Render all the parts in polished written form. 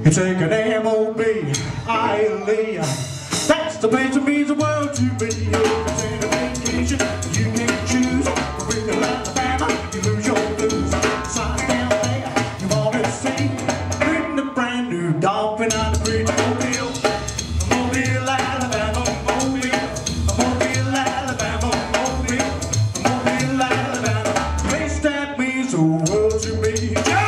You take an M.O.B. Hialeah. That's the place that means the world to me. If it's in a vacation, you can choose. We're in Alabama, you lose your blues. Sign down there, you want to see. Bring the brand new dolphin on the bridge. Mobile, Mobile, Alabama, Mobile, Mobile, Alabama, Mobile, Mobile, Alabama. Place that means the world to me.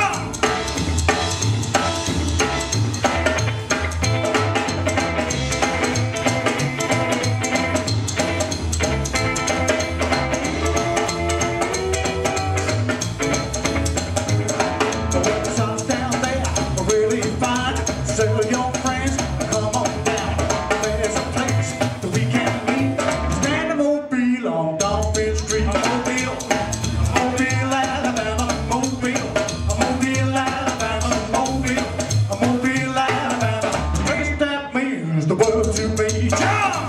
Tell your friends, come on down. There's a place that we can meet. Stand in Mobile on Dolphin Street. Mobile, Mobile, Alabama, Mobile, Mobile, Alabama, Mobile, Mobile, Alabama. The place that means the world to me. Jump!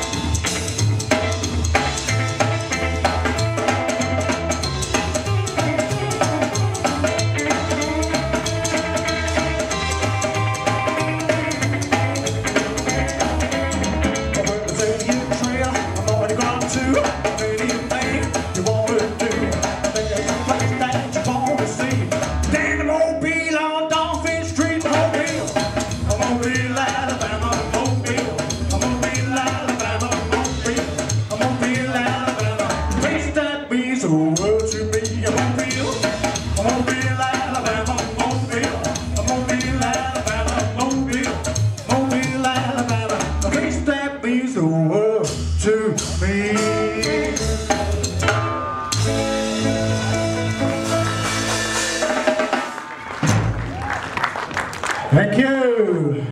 Mobile, Alabama, Mobile, Mobile, Alabama, Mobile, Mobile, Alabama. Place that means the world to me. Mobile, Mobile, Alabama, Mobile, Mobile, Alabama, Mobile, Mobile, Alabama. Place that means the world to me. Thank you.